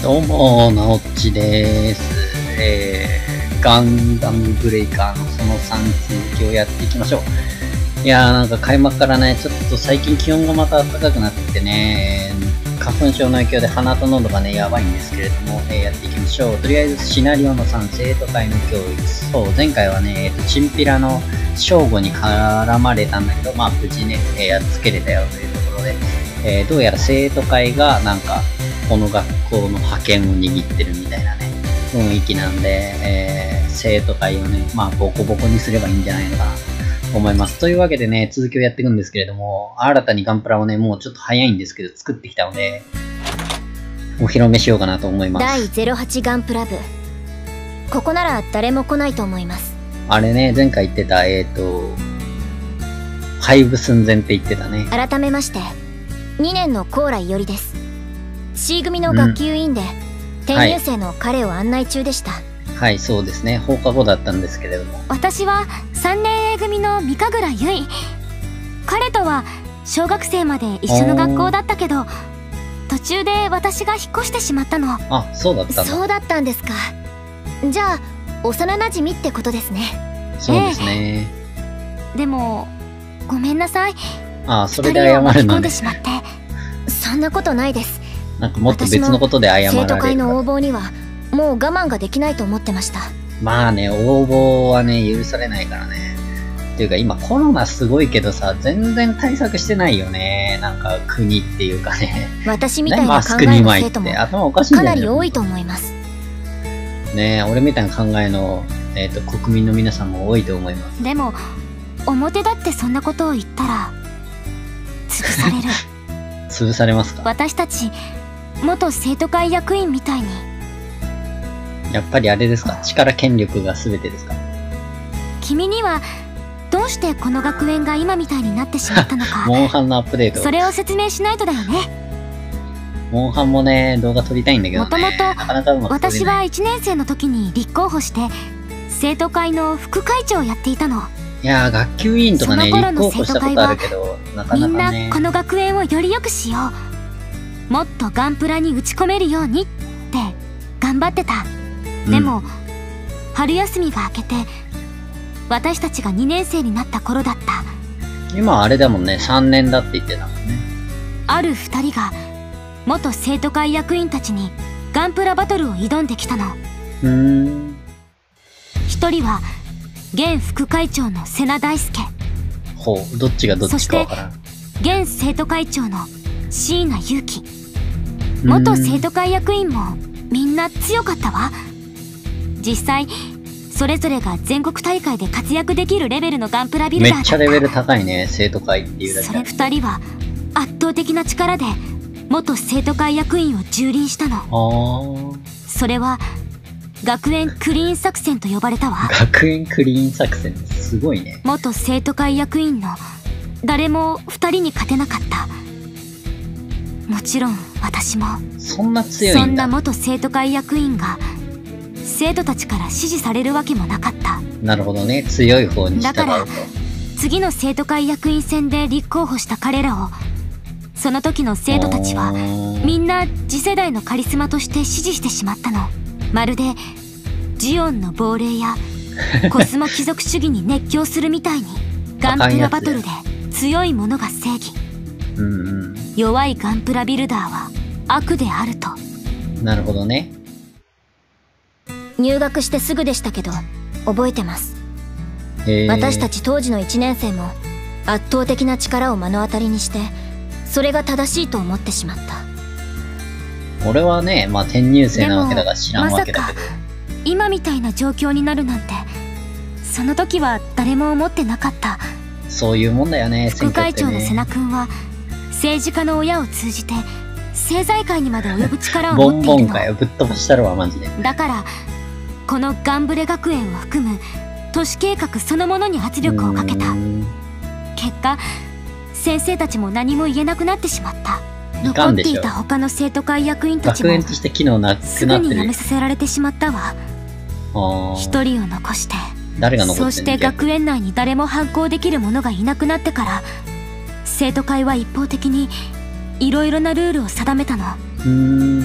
どうも、なおっちです。ガンダムブレイカーのその3続きをやっていきましょう。いやーなんか開幕からね、ちょっと最近気温がまた暖かくなってきてね、花粉症の影響で鼻と喉がね、やばいんですけれども、やっていきましょう。とりあえずシナリオの3、生徒会の教育。そう、前回はね、チンピラの正吾に絡まれたんだけど、まあ無事ね、やっつけれたよというところで、どうやら生徒会がなんか、この学校の覇権を握ってるみたいなね、雰囲気なんで、生徒会をね、まあボコボコにすればいいんじゃないのかなと思います。というわけでね、続きをやっていくんですけれども、新たにガンプラをね、もうちょっと早いんですけど、作ってきたので、お披露目しようかなと思います。 第08ガンプラ部。ここなら誰も来ないと思います。 あれね、前回言ってた、廃部寸前って言ってたね。 改めまして、2年の高麗よりです。C 組の学級委員で、転入生の彼を案内中でした。 はい、そうですね。放課後だったんですけれども。 私は3年 A 組の三神楽由衣。彼とは小学生まで一緒の学校だったけど、途中で私が引っ越してしまったの。 あ、そうだったんだ。 そうだったんですか。じゃあ、幼馴染ってことですね。 そうですね。 でも、ごめんなさい。 あ、それで謝るのね。 そんなことないです。 なんかもっと別のことで謝られる。 生徒会の応募にはもう我慢ができないと思ってました。 まあね、応募はね、許されないからね。っていうか今コロナすごいけどさ、全然対策してないよね。なんか国っていうかね。 私みたいな考えの生徒もかなり多いと思います。 ねえ、俺みたいな考えの、国民の皆さんも多いと思います。 でも、表だってそんなことを言ったら、潰される。 潰されますか？ 私たち、元生徒会役員みたいに。 やっぱりあれですか？力権力が全てですか？ 君にはどうしてこの学園が今みたいになってしまったのかモンハンのアップデート、 それを説明しないとだよね。 モンハンもね、動画撮りたいんだけどね。 もともと私は1年生の時に立候補して生徒会の副会長をやっていたの。 いやー、学級委員とかね、立候補したことあるけど、なかなかね。 みんなこの学園をより良くしよう、もっとガンプラに打ち込めるようにって頑張ってた。でも、春休みが明けて私たちが2年生になった頃だった。 今あれだもんね、3年だって言ってたもんね。 ある2人が元生徒会役員たちにガンプラバトルを挑んできたの。1人は現副会長の瀬名大輔。 ほう、どっちがどっちかわからん。 そして現生徒会長の椎名祐樹。元生徒会役員もみんな強かったわ。実際それぞれが全国大会で活躍できるレベルのガンプラビルダーだった。 めっちゃレベル高いね、生徒会っていうだけ。 それ2人は圧倒的な力で元生徒会役員を蹂躙したの。それは学園クリーン作戦と呼ばれたわ。 学園クリーン作戦、すごいね。 元生徒会役員の誰も2人に勝てなかった。もちろん私も。 そんな強いんだ。 そんな元生徒会役員が生徒たちから支持されるわけもなかった。 なるほどね、強い方に従うと。 だから次の生徒会役員選で立候補した彼らをその時の生徒たちはみんな次世代のカリスマとして支持してしまったの。まるでジオンの亡霊やコスモ貴族主義に熱狂するみたいにガンプラバトルで強いものが正義、弱いガンプラビルダーは悪であると。 なるほどね。 入学してすぐでしたけど覚えてます。私たち当時の1年生も圧倒的な力を目の当たりにしてそれが正しいと思ってしまった。 俺はね、まあ転入生なわけだから知らんわけだけど、 まさか今みたいな状況になるなんてその時は誰も思ってなかった。 そういうもんだよね。 副会長の瀬名君は政治家の親を通じて政財界にまで及ぶ力を持っているの。 ボンボンかよ、ぶっ飛ばしたるわマジで。 だからこのガンブレ学園を含む都市計画そのものに圧力をかけた。結果先生たちも何も言えなくなってしまった。残っていた他の生徒会役員たちもすぐに辞めさせられてしまったわ。一人を残して。そして学園内に誰も反抗できる者がいなくなってから生徒会は一方的にいろいろなルールを定めたの。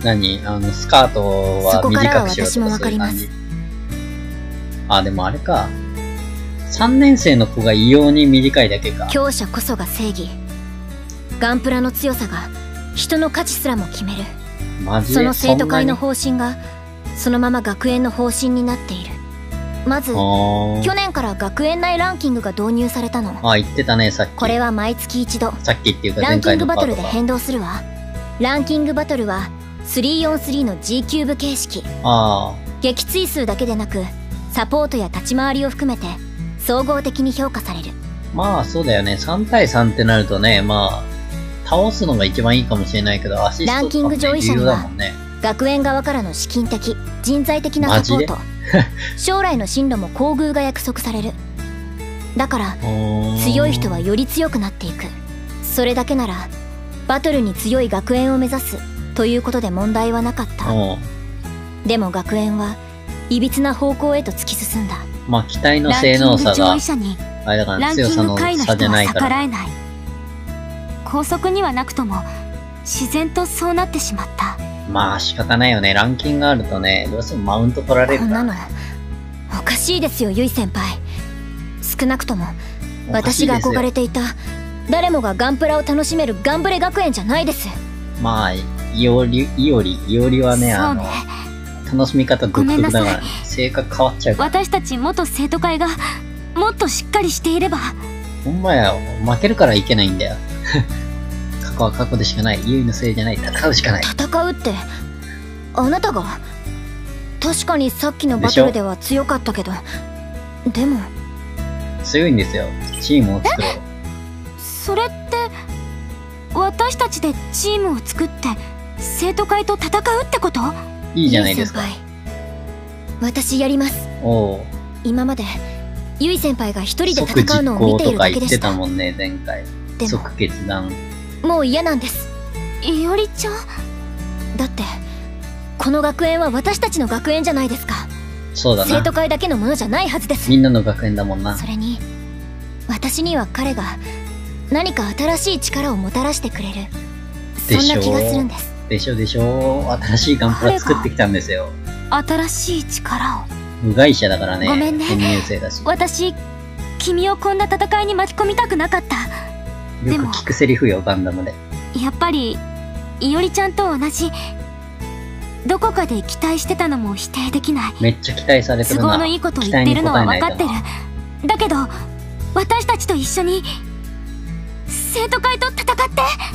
何スカートは短くしろとかそういう感じ。あ、でもあれか。3年生の子が異様に短いだけか。 強者こそが正義。ガンプラの強さが人の価値すらも決める。 マジでその生徒会の方針がそのまま学園の方針になっている。まず去年から学園内ランキングが導入されたの。 あ、言ってたね、さっき。 これは毎月一度さっきっていうかランキングバトルで前回変動するわ。ランキングバトルは 3on3 の G キューブ形式。撃墜数だけでなくサポートや立ち回りを含めて総合的に評価される。 まあそうだよね。3対3ってなるとね、まあ倒すのが一番いいかもしれないけど、アシストランキング上位者には学園側からの資金的人材的なサポート、将来の進路も厚遇が約束される。だから強い人はより強くなっていく。それだけならバトルに強い学園を目指すということで問題はなかった。でも学園はいびつな方向へと突き進んだ。 まあ機体の性能差があれだから強さの差じゃないから。 高速にはなくとも自然とそうなってしまった。 まあ仕方ないよね。ランキングがあるとね、どうしてもマウント取られるから。 こんなのおかしいですよ、ゆい先輩。少なくとも私が憧れていた誰もがガンプラを楽しめるガンブレ学園じゃないです。 まあいおりはね、楽しみ方独特だから、ね、性格変わっちゃうから。 私たち元生徒会がもっとしっかりしていれば。 ほんまや、負けるからいけないんだよ。過去は過去でしかない。優位のせいじゃない。戦うしかない。 戦うってあなたが。確かにさっきのバトルでは強かったけど、でも強いんですよ。チームを作ろう。 それって私たちでチームを作って生徒会と戦うってこと？ いいじゃないですか。 私やります。今までゆい先輩が一人で戦うのを見ているだけでした。即実行とか言ってたもんね、前回。即決断。もう嫌なんです。 いおりちゃん。 だってこの学園は私たちの学園じゃないですか。 そうだな。 生徒会だけのものじゃないはずです。 みんなの学園だもんな。 それに私には彼が何か新しい力をもたらしてくれる、そんな気がするんです。 でしょ。新しいガンプラ作ってきたんですよ。 新しい力を。 無害者だからね。 ごめんね。 編入生だし。 私君をこんな戦いに巻き込みたくなかった。 よく聞くセリフよ、ガンダムで。 やっぱりいおりちゃんと同じ。どこかで期待してたのも否定できない。 めっちゃ期待されてるな。 都合のいいこと言ってるのは分かってる。だけど私たちと一緒に生徒会と戦って。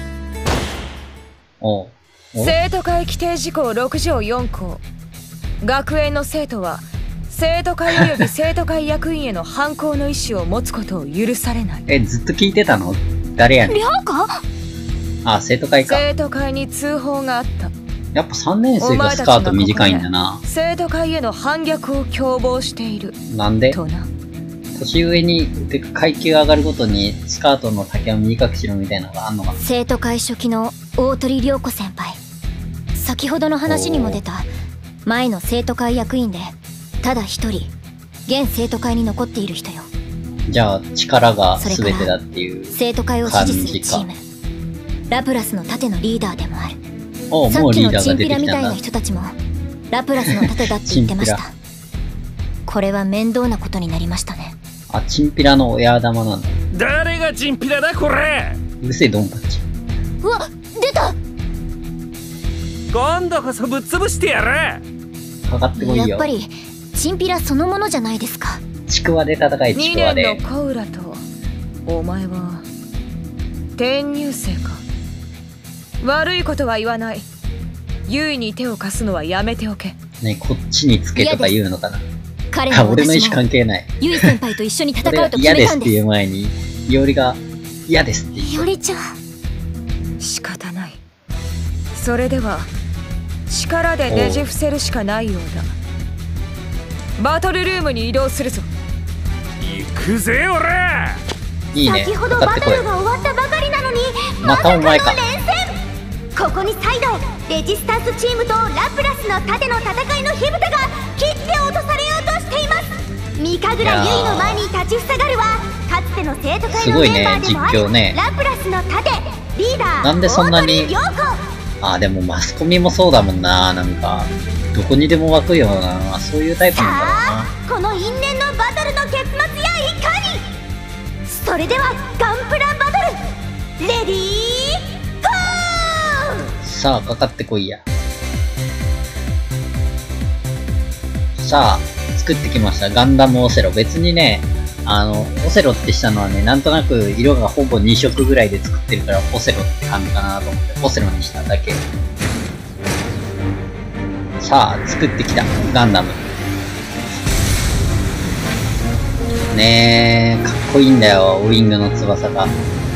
生徒会規定事項6条4項。学園の生徒は生徒会及び生徒会役員への反抗の意思を持つことを許されない。 ずっと聞いてたの？誰やねん。 涼子？ あ、生徒会か。 生徒会に通報があった。 やっぱ3年生がスカート短いんだな。 生徒会への反逆を共謀している。 なんで？ とな。 年上に階級が上がるごとにスカートの丈を短くしろみたいなのがあんのかな。 生徒会初期の大鳥涼子先輩。先ほどの話にも出た前の生徒会役員でただ一人現生徒会に残っている人よ。 じゃあ力が全てだっていう生徒会を支持するチーム、ラプラスの盾のリーダーでもある。さもうっきのリーダーが出てチンピラみたいきたんだ。 な人たちもラプラスの盾だって言ってましたこれは面倒なことになりましたね。 あ、チンピラの親玉なんだ。 誰がチンピラだこれ。 うるせえドンパチ。 うわ、出た。 今度こそぶっ潰してやる。 かかってこいよ。 やっぱりチンピラそのものじゃないですか。 ちくわで戦い、ちくわで。 2年のコウラとお前は転入生か。悪いことは言わない。優位に手を貸すのはやめておけ。 ね、こっちにつけとか言うのかな。 彼も俺の意思関係ない。 ユイ先輩と一緒に戦うと決嫌めたんです。 ですっていう前にいおりが嫌ですって言う。 いおりちゃん。 仕方ない。それでは力でねじ伏せるしかないようだ。バトルルームに移動するぞ。 行くぜ俺。 いいね。 先ほどバトルが終わったばかりなのにまたお前か。 ここに再度レジスタンスチームとラプラスの盾の戦いの火蓋が切って落とされようとしています。三神楽優位の前に立ちふさがるはかつての生徒会のメンバーでもある、ラプラスの盾リーダー。 なんでそんなにあ、でもマスコミもそうだもんな。なんか、どこにでも湧くような、そういうタイプなんだろうな。 この因縁のバトルの結末やいかに。それではガンプラバトル、レディーゴー。 さあ、かかってこいや。さあ、作ってきました。ガンダムオセロ。別にね、オセロってしたのはね、なんとなく色がほぼ2色ぐらいで作ってるから、オセロって感じかなと思って、オセロにしただけ。さあ、作ってきた。ガンダム。ねえ、かっこいいんだよ、ウィングの翼が。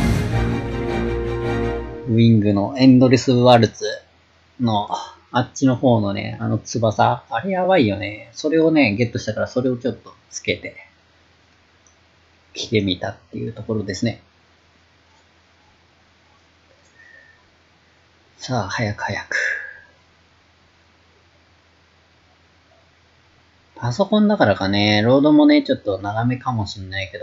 ウィングのエンドレスワルツの、あっちの方のね、翼。あれやばいよね。それをね、ゲットしたから、それをちょっとつけて、着てみたっていうところですね。さあ、早く早く。パソコンだからかね、ロードもね、ちょっと長めかもしんないけど。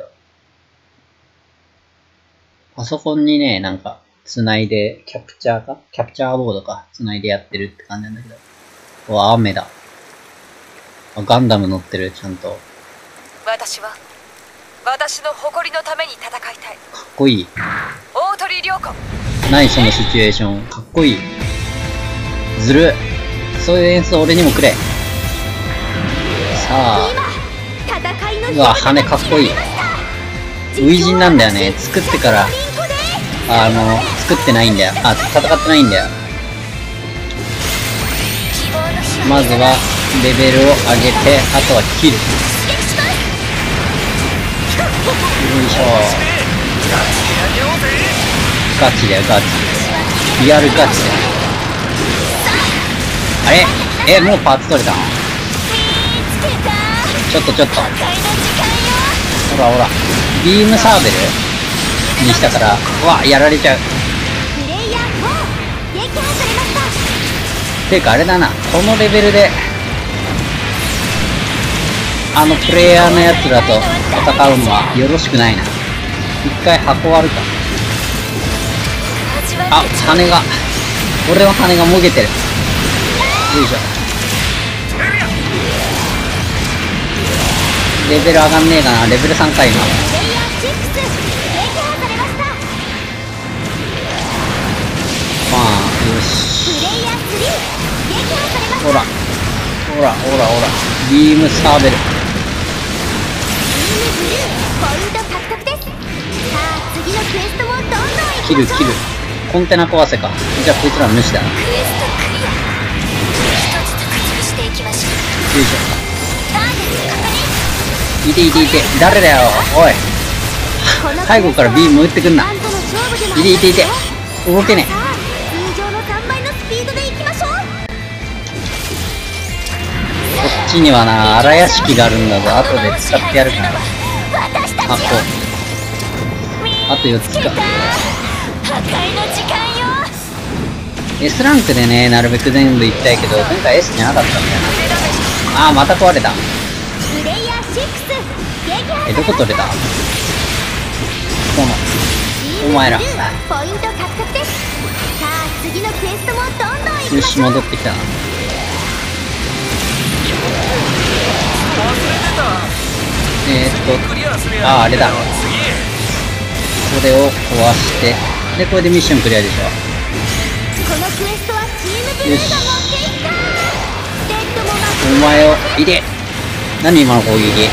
パソコンにね、なんか、繋いで、キャプチャーボードか。繋いでやってるって感じなんだけど。うわ、雨だ。あ、ガンダム乗ってる、ちゃんと。 私は、私の誇りのために戦いたい。 かっこいい。 大鳥涼子。 何そのシチュエーション。かっこいい。ずる。そういう演奏俺にもくれ。さあ。うわ、羽かっこいい。初陣なんだよね。作ってから、作ってないんだよ。あ、戦ってないんだよ。まずは、レベルを上げて、あとは切る。よいしょ。ガチだよ、ガチ。リアルガチだよ。あれ？もうパーツ取れたの？ちょっと。ほらほら。ビームサーベルにしたから、うわ、やられちゃう。ていうかあれだな、このレベルで、プレイヤーのやつらと戦うのはよろしくないな。一回箱割るか。あ、羽が、俺の羽がもげてる。よいしょ。レベル上がんねえかな。レベル3回今。まあ、よし。ほら。ビームサーベル。切る。コンテナ壊せか。じゃあこいつら無視だな。よいしょ。いて。誰だよ、おい。背後からビーム撃ってくんな。いて。動けねえ。こっちにはな、荒屋敷があるんだぞ。後で使ってやるから。あ、こう。あと4つか。S ランクでね、なるべく全部行きたいけど、前回 S じゃなかったんだよな。あー、また壊れた。どこ取れた？この、お前ら。よし、戻ってきたな。あれだ。これを壊して、で、これでミッションクリアでしょ。よし。お前を、いで。何今の攻撃？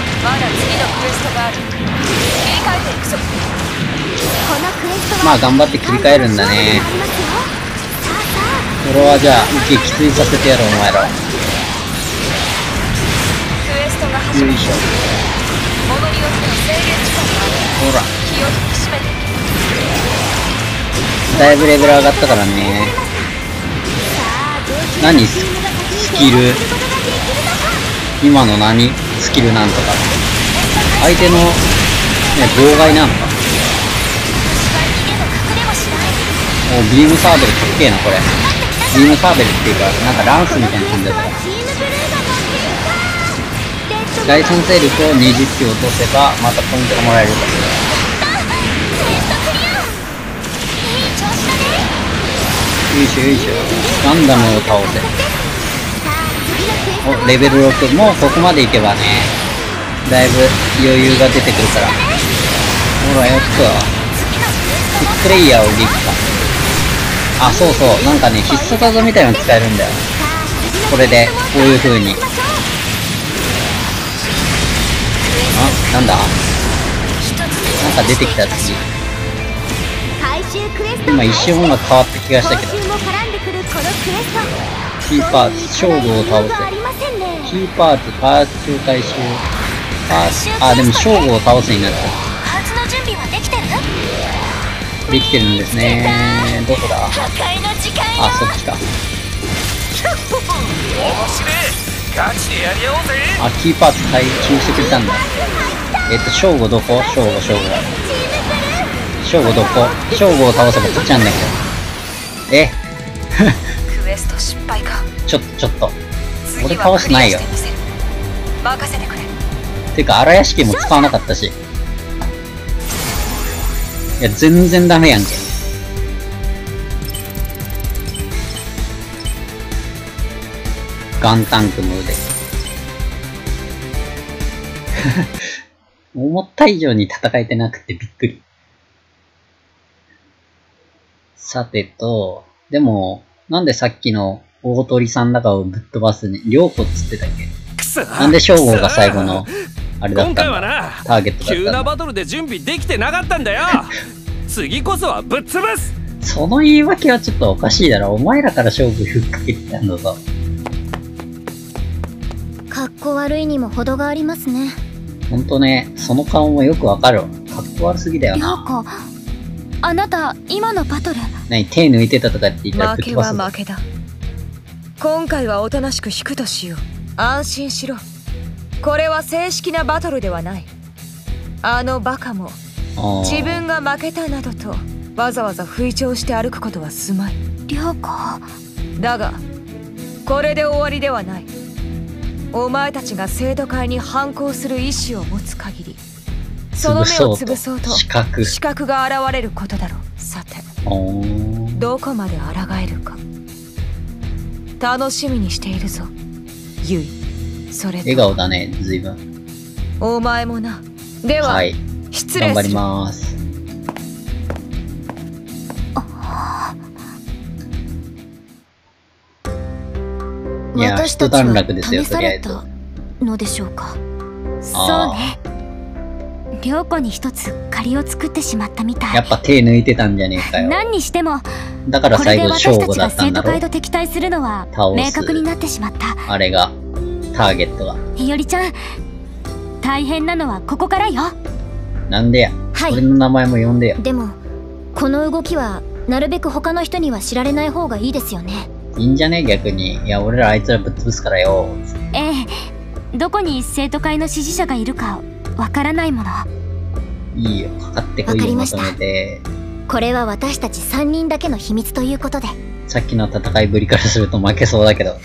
まあ頑張って切り替えるんだね。これはじゃあ撃墜させてやろう、お前ら。よいしょ。ほら。だいぶレベル上がったからね。何スキル？今の何スキルなんとか。相手の、ね、妨害なのか。お、ビームサーベルかっけえな、これ。ビームサーベルっていうか、なんかランスみたいな感じだった。第3勢力を20機落とせば、またポイントがもらえると。 いしょよいしょ。ガンダムを倒せ。お、レベル6。もうここまでいけばね、だいぶ余裕が出てくるから。ほら、よっと。キックプレイヤーをできた。あ、そうそう。なんかね、必殺技みたいなの使えるんだよ。これで、こういう風に。あ、なんだ？なんか出てきた次。今一瞬音が変わった気がしたけど。キーパーツ、勝負を倒せ。キーパーツ、パーツ回収。あ、でも勝負を倒せになっちゃう。できてるんですね。どこだ？あ、そっちか。あ、キーパーツ回収してくれたんだ。正吾どこ？正吾。正吾どこ？正吾を倒せば勝ちなんだけど。えクエスト失敗か。 ちょっと。俺倒してないよ。 任せてくれ。 てか、荒屋敷も使わなかったし。いや、全然ダメやんけ。ガンタンクの腕。思った以上に戦えてなくてびっくり。さてと、でも、なんでさっきの大鳥さんだかをぶっ飛ばすに、両子っつってたっけ？なんで正吾が最後の、あれだったんだ。今回はな、ターゲットだったんだ。 急なバトルで準備できてなかったんだよ。次こそはぶっ潰す。 その言い訳はちょっとおかしいだろ。お前らから勝負ふっかけてたんだぞ。 かっこ悪いにも程がありますね。 ほんとね、その顔もよくわかるわ。かっこ悪すぎだよな。 涼子、あなた今のバトル何、手抜いてたとかって言ったらぶっ飛ばすぞ。 負けは負けだ。今回はおとなしく引くとしよう。安心しろ。これは正式なバトルではない。あのバカも自分が負けたなどとわざわざ吹聴して歩くことはすまい。 涼子だがこれで終わりではない。お前たちが生徒会に反抗する意志を持つ限り、その目を潰そうと資格が現れることだろう。さて、どこまで抗えるか楽しみにしているぞ、ユイ。それと笑顔だね、随分。 お前もな。では、はい、失礼する。 頑張ります。いや、一段落ですよ、とりあえず。 のでしょうか。 そうね。涼子に一つ借りを作ってしまったみたい。 やっぱ手抜いてたんじゃねえかよ。 何にしても、 だから最後勝負だったんだろ。 これで私たちが生徒会と敵対するのは明確になってしまった。 あれが、ターゲットが。 ひよりちゃん、大変なのはここからよ。 なんでや。はい。俺の名前も呼んでよ。 でも、この動きはなるべく他の人には知られない方がいいですよね。 いいんじゃね、逆に。いや、俺らあいつらぶっ潰すからよ。 ええ、どこに生徒会の支持者がいるかわからないもの。 いいよ、かかってこいよ、まとめて。 これは私たち3人だけの秘密ということで。 さっきの戦いぶりからすると負けそうだけど。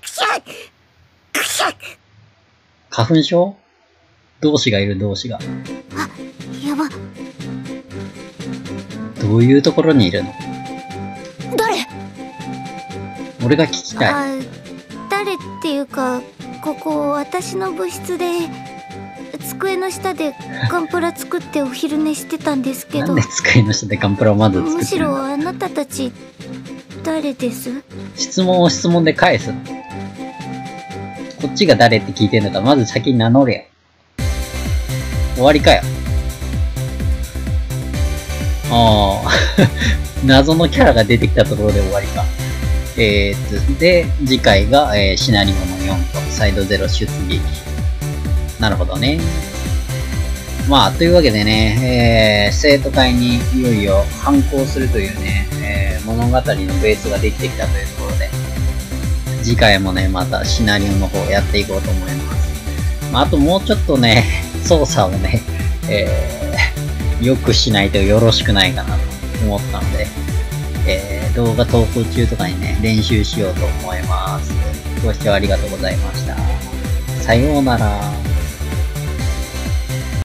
花粉症？同志がいる、同志が。 あ、やば。 どういうところにいるの？ 誰？ 俺が聞きたい。 誰っていうか、ここ私の部室で机の下でガンプラ作ってお昼寝してたんですけど。 なんで机の下でガンプラをまず作ってるの？ むしろあなたたち誰です？ 質問を質問で返すの。こっちが誰って聞いてんだからまず先に名乗れよ。終わりかよ。ああ謎のキャラが出てきたところで終わりか。で、次回が、シナリオの4とサイド0出撃。なるほどね。まあ、というわけでね、生徒会にいよいよ反抗するというね、物語のベースができてきたというところで、次回もね、またシナリオの方やっていこうと思います。まあ、あともうちょっとね、操作をね、良くしないとよろしくないかなと思ったので、動画投稿中とかにね、練習しようと思います。ご視聴ありがとうございました。さようなら。